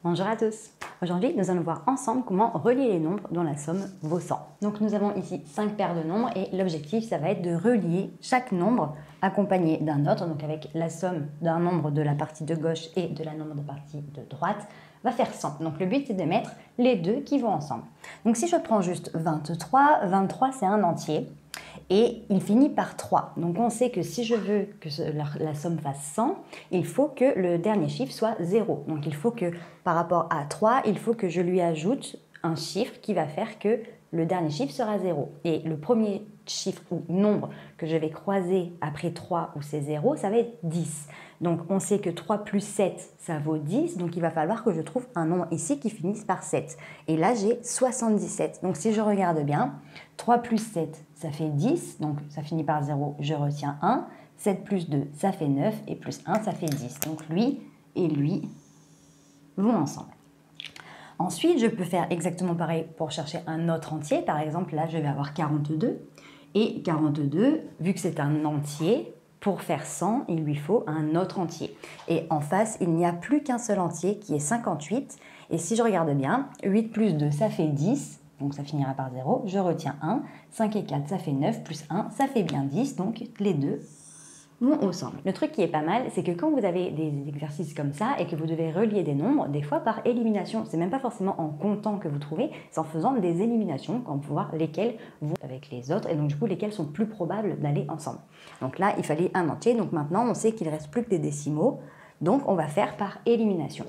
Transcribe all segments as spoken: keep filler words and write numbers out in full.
Bonjour à tous. Aujourd'hui, nous allons voir ensemble comment relier les nombres dont la somme vaut cent. Donc nous avons ici cinq paires de nombres et l'objectif, ça va être de relier chaque nombre accompagné d'un autre, donc avec la somme d'un nombre de la partie de gauche et de la nombre de partie de droite, va faire cent. Donc le but, c'est de mettre les deux qui vont ensemble. Donc si je prends juste vingt-trois, vingt-trois c'est un entier. Et il finit par trois. Donc on sait que si je veux que la, la somme fasse cent, il faut que le dernier chiffre soit zéro. Donc il faut que par rapport à trois, il faut que je lui ajoute un chiffre qui va faire que le dernier chiffre sera zéro. Et le premier chiffre ou nombre que je vais croiser après trois où c'est zéro, ça va être dix. Donc on sait que trois plus sept, ça vaut dix. Donc il va falloir que je trouve un nombre ici qui finisse par sept. Et là, j'ai soixante-dix-sept. Donc si je regarde bien, trois plus sept, ça fait dix. Donc ça finit par zéro, je retiens un. sept plus deux, ça fait neuf. Et plus un, ça fait dix. Donc lui et lui vont ensemble. Ensuite, je peux faire exactement pareil pour chercher un autre entier. Par exemple, là, je vais avoir quarante-deux. Et quarante-deux, vu que c'est un entier, pour faire cent, il lui faut un autre entier. Et en face, il n'y a plus qu'un seul entier qui est cinquante-huit. Et si je regarde bien, huit plus deux, ça fait dix. Donc ça finira par zéro. Je retiens un. cinq et quatre, ça fait neuf. Plus un, ça fait bien dix. Donc les deux vont ensemble. Le truc qui est pas mal, c'est que quand vous avez des exercices comme ça et que vous devez relier des nombres, des fois par élimination, c'est même pas forcément en comptant que vous trouvez, c'est en faisant des éliminations pour voir lesquels vont avec les autres et donc du coup lesquels sont plus probables d'aller ensemble. Donc là, il fallait un entier, donc maintenant on sait qu'il reste plus que des décimaux, donc on va faire par élimination.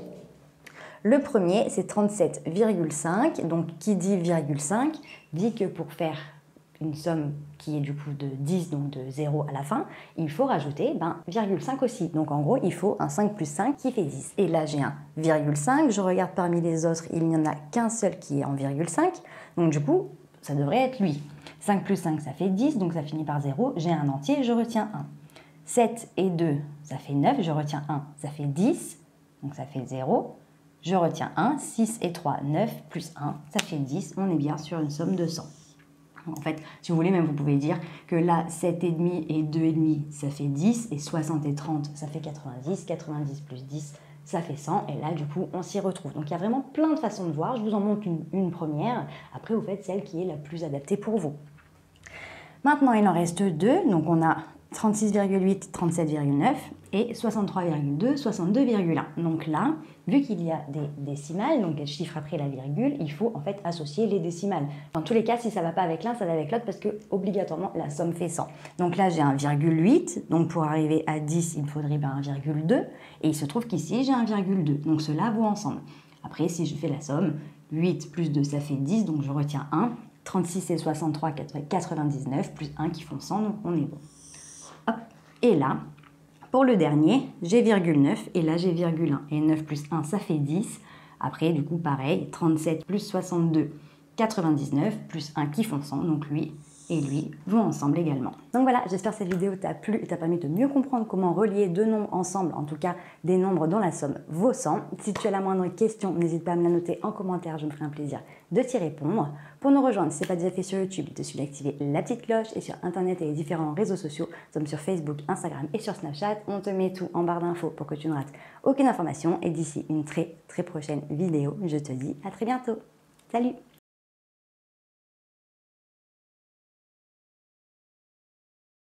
Le premier, c'est trente-sept virgule cinq, donc qui dit virgule cinq dit que pour faire une somme qui est du coup de dix, donc de zéro à la fin, il faut rajouter ben, virgule cinq aussi. Donc en gros, il faut un cinq plus cinq qui fait dix. Et là, j'ai un virgule cinq. Je regarde parmi les autres, il n'y en a qu'un seul qui est en virgule cinq. Donc du coup, ça devrait être lui. cinq plus cinq, ça fait dix, donc ça finit par zéro. J'ai un entier, je retiens un. sept et deux, ça fait neuf, je retiens un. Ça fait dix, donc ça fait zéro. Je retiens un. six et trois, neuf, plus un, ça fait dix. On est bien sur une somme de cent. En fait, si vous voulez, même vous pouvez dire que là, sept virgule cinq et deux virgule cinq, ça fait dix, et soixante et trente, ça fait quatre-vingt-dix, quatre-vingt-dix plus dix, ça fait cent, et là, du coup, on s'y retrouve. Donc, il y a vraiment plein de façons de voir. Je vous en montre une, une première. Après, vous faites celle qui est la plus adaptée pour vous. Maintenant, il en reste deux. Donc, on a trente-six virgule huit, trente-sept virgule neuf et soixante-trois virgule deux, soixante-deux virgule un. Donc là, vu qu'il y a des décimales, donc des chiffres après la virgule, il faut en fait associer les décimales. Dans tous les cas, si ça ne va pas avec l'un, ça va avec l'autre parce que obligatoirement la somme fait cent. Donc là, j'ai un virgule huit, donc pour arriver à dix, il me faudrait ben, un virgule deux, et il se trouve qu'ici, j'ai un virgule deux, donc ceux-là vont ensemble. Après, si je fais la somme, huit plus deux, ça fait dix, donc je retiens un. trente-six et soixante-trois, quatre-vingt-dix-neuf, plus un qui font cent, donc on est bon. Hop. Et là, pour le dernier, j'ai virgule neuf et là j'ai virgule un. Et neuf plus un, ça fait dix. Après, du coup, pareil, trente-sept plus soixante-deux, quatre-vingt-dix-neuf, plus un qui font cent. Donc lui et lui vont ensemble également. Donc voilà, j'espère que cette vidéo t'a plu et t'a permis de mieux comprendre comment relier deux nombres ensemble, en tout cas des nombres dont la somme vaut cent. Si tu as la moindre question, n'hésite pas à me la noter en commentaire, je me ferai un plaisir de t'y répondre. Pour nous rejoindre, si ce n'est pas déjà fait sur YouTube, il te suffit d'activer la petite cloche et sur Internet et les différents réseaux sociaux, nous sommes sur Facebook, Instagram et sur Snapchat. On te met tout en barre d'infos pour que tu ne rates aucune information. Et d'ici une très très prochaine vidéo, je te dis à très bientôt. Salut!